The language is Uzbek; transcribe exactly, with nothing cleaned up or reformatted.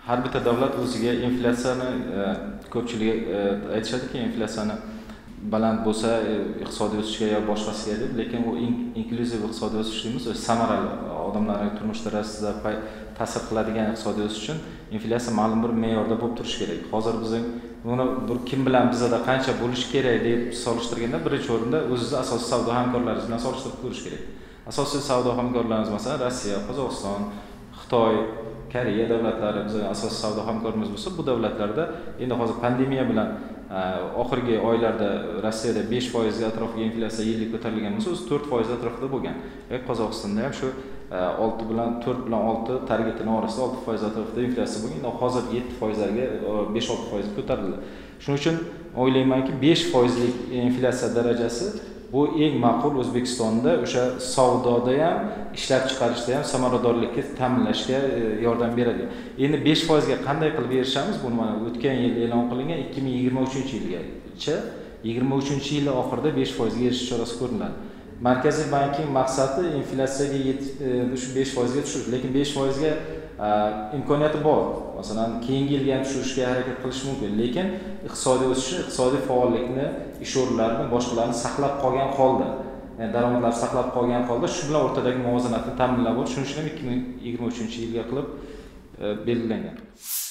Har bitta davlat o'ziga inflyatsiyani ko'pchilik aytishadiki, inflyatsiyani baland bo'lsa iqtisodiy o'sishga yo boshqasiga deb, lekin u inklyuziv iqtisodiy o'sish deymiz, samarali odamlarning turmush darajasida ta'sir qiladigan iqtisodiy o'sish uchun inflyatsiya ma'lum bir me'yorda bo'lib turishi kerak. Hozir bizning buni bir kim bilan bizda qancha bo'lish kerak deb solishtirganda birinchi o'rinda o'zimizni asosiy savdo hamkorlarimiz bilan solishtirib ko'rish kerak. Asosiy savdo hamkorlarimiz masalan Rossiya, Qozog'iston, Xitoy, Koreya davlatlari bizning asosiy savdo hamkorimiz bo'lsa, bu davlatlarda endi hozir pandemiya bilan oxirgi oylarda Rossiyada besh foiz atrofiga inflyatsiya yillik ko'tarilgan bo'lsa, o'zi to'rt foiz atrofida bo'lgan. Va Qozog'istonda ham shu olti bilan to'rt bilan olti targetining orasida olti foiz atrofida inflyatsiya bo'lgan. Endi hozir yetti foizlarga besh olti foiz ko'tarildi. Shuning uchun o'ylaymanki, besh foizlik inflyatsiya darajasi bu eng ma'qul O'zbekistonda o'sha savdoda ham, ishlab chiqarishda ham samaradorlikni ta'minlashga yordam beradi. Endi besh foizga qanday qilib erishamiz? Buni mana o'tgan yil e'lon qilingan ikki ming yigirma uchinchi yilgacha yigirma uchinchi yil oxirida besh foizga erishish chorasi ko'riladi. Markaziy bankning maqsadi inflyatsiyaga shu besh foizga tushirish, lekin besh foizga imkoniyati bor. Masalan, keyingi yilga ham tushirishga harakat qilish mumkin, lekin iqtisodiy o'sish, iqtisodiy faollikni, ish o'rinlarini, boshqalarni saqlab qolgan holda, ya'ni daromadlar saqlab qolgan holda shu bilan o'rtadagi muvozanatni ta'minlab olish, shuning uchun ham ikki ming yigirma uchinchi yilga qilib belgilangan.